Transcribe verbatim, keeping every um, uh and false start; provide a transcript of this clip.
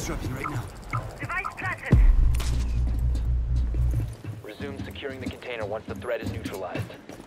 disrupting right now. Device planted. Resume securing the container once the threat is neutralized.